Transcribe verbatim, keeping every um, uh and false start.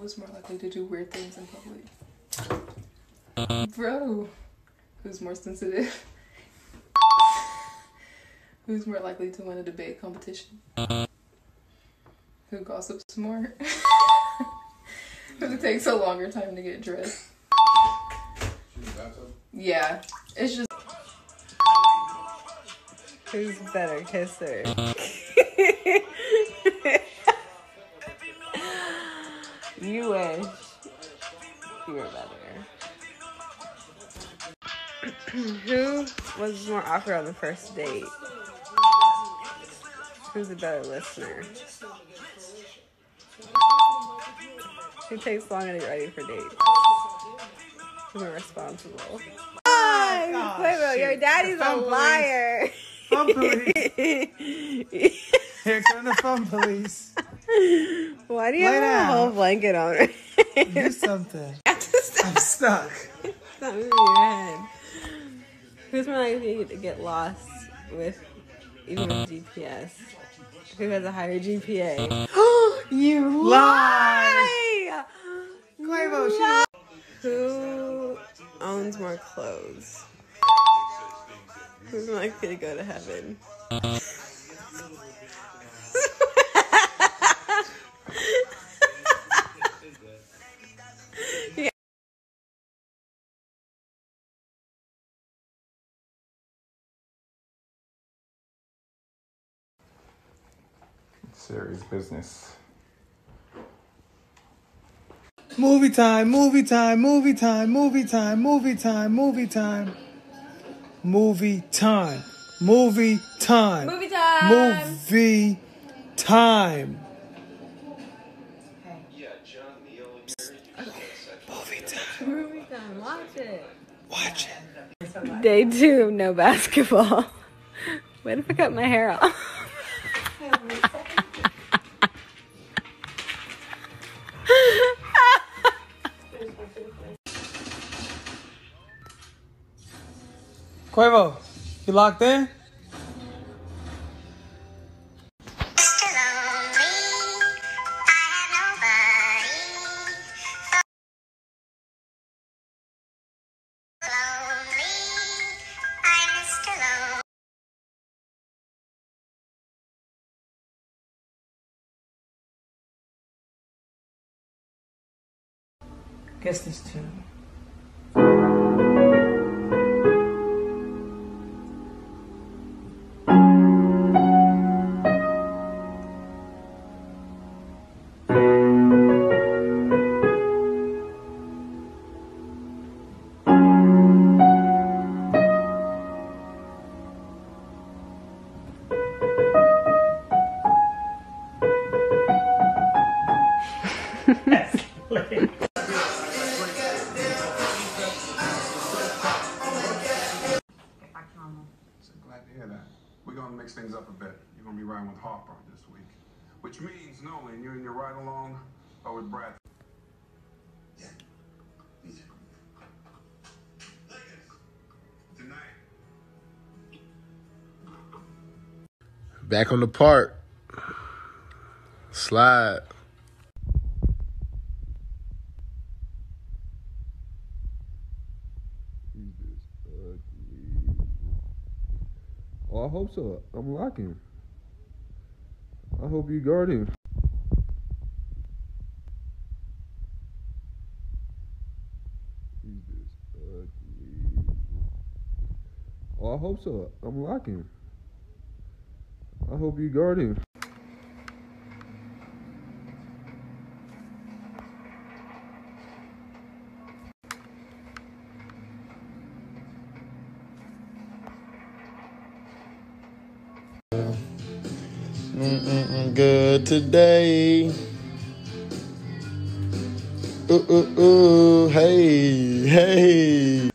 Who's more likely to do weird things in public? Bro. Who's more sensitive? Who's more likely to win a debate competition? Who gossips more? Who takes a longer time to get dressed? Yeah, it's just. Who's better kisser? You wish you were better. Who was more awkward on the first date? Who's a better listener? Who takes longer to get ready for dates? Who's more responsible? Oh, Weibo, your daddy's a liar. Fun police. Here come the fun police. Why do you Lay have down. a whole blanket on? Do something. I'm stuck. Stop moving your head. Who's more likely to get lost with even with G P S? Who has a higher G P A? You lie! Weibo, she. Who owns more clothes? Who's more likely to go to heaven? Serious business. Movie time, movie time, movie time, movie time, movie time, movie time. Movie time. Movie time. Movie time. Movie time. Movie time. Movie time. Watch it. Watch it. Day two, no basketball. What if I cut my hair off? Weibo, you locked in? Guess this tune. We're gonna mix things up a bit. You're gonna be riding with Harper this week, which means knowing you're in your ride along or with Brad. Yeah, me too. Tonight. Back on the park. Slide. Oh, I hope so. I'm locking. I hope you guard him. He's just ugly. Oh, I hope so. I'm locking. I hope you guard him. Mm-mm-mm, good today. Ooh, ooh, ooh, hey, hey.